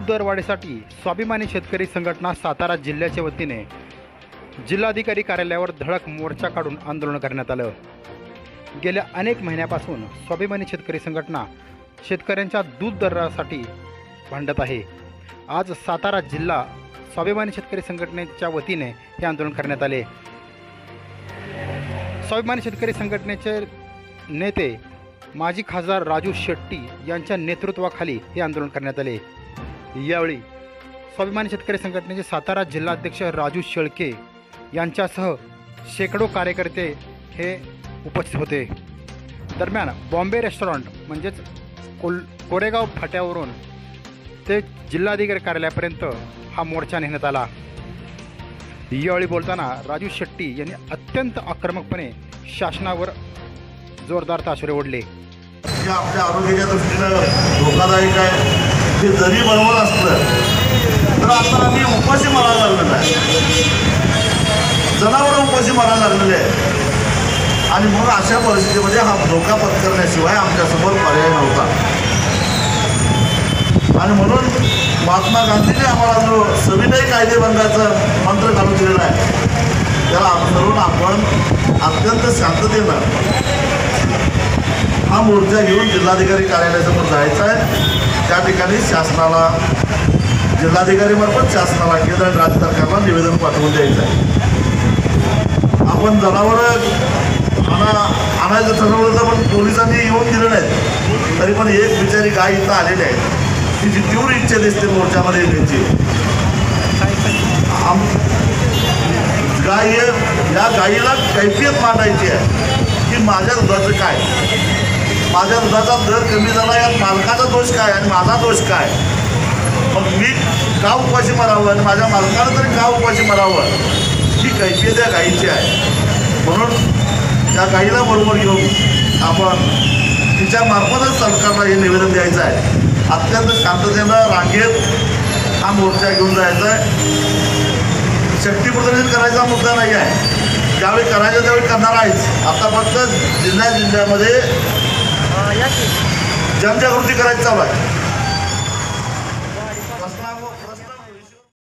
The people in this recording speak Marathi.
दूध दरवाढीसाठी स्वाभिमानी शेतकरी संघटना सातारा जिल्ह्याच्या वतीने जिल्हाधिकारी कार्यालयावर धडक मोर्चा काढून आंदोलन करण्यात आलं। गेल्या अनेक महिन्यापासून स्वाभिमानी शेतकरी संघटना शेतकऱ्यांच्या दूध दरासाठी भांडत आहे। आज सातारा जिल्हा स्वाभिमानी शेतकरी संघटनेच्या वतीने हे आंदोलन करण्यात आले। स्वाभिमानी शेतकरी संघटनेचे नेते माजी खासदार राजू शेट्टी यांच्या नेतृत्वाखाली हे आंदोलन करण्यात आले। यावेळी स्वाभिमानी शेतकरी संघटनेचे सातारा जिल्हाध्यक्ष राजू शेळके यांच्यासह शेकडो कार्यकर्ते हे उपस्थित होते। दरम्यान बॉम्बे रेस्टॉरंट म्हणजेच कोरेगाव फाट्यावरून ते जिल्हाधिकारी कार्यालयापर्यंत हा मोर्चा नेण्यात आला। यावेळी बोलताना राजू शेट्टी यांनी अत्यंत आक्रमकपणे शासनावर जोरदार ताशेरे ओढले। आपल्या आरोग्याच्या दृष्टीनं धोकादायक आहे। ते जरी बरोबर असलं तर आता आम्ही उपाशी मारायला लागलेलं आहे, जनावरं उपाशी मारायला लागलेले आहे आणि मग अशा परिस्थितीमध्ये हा धोका पत्करण्याशिवाय आमच्यासमोर पर्याय नव्हता। आणि म्हणून महात्मा गांधींनी आम्हाला जो सविनय कायदेभंगाचा मंत्र घालून दिलेला आहे त्याला अनुसरून आपण अत्यंत शांततेनं हा मोर्चा घेऊन जिल्हाधिकारी कार्यालयासमोर जायचा आहे। त्या ठिकाणी शासनाला जिल्हाधिकारीमार्फत शासनाला केंद्र आणि राज्य सरकारला निवेदन पाठवून द्यायचं आहे। आपण जनावरं आणायचं ठरवलं तर पण पोलिसांनी येऊन दिलं नाही, तरी पण एक बिचारी गाय इथं आलेली आहे, तिची तीव्र इच्छा दिसते मोर्चामध्ये येण्याची। गाय या गायीला कैफियत मांडायची आहे की माझ्या दुधाचं काय, माझ्या दुधाचा दर कमी झाला, यात मालकाचा दोष काय आणि माझा दोष काय, मग मी का उपाशी मारावं आणि माझ्या मालकानं तरी का उपाशी मारावं, ही कैफियत या गायीची आहे। म्हणून त्या गायीला बरोबर घेऊन आपण तिच्यामार्फतच सरकारला हे निवेदन द्यायचं आहे। अत्यंत शांततेनं रांगेत हा मोर्चा घेऊन जायचा आहे। शक्तीप्रदर्शन करायचा मुद्दा नाही आहे, ज्यावेळी करायचं त्यावेळी करणार आहेच। आता फक्त जिल्ह्यामध्ये जनजागृती करायची चालू आहे।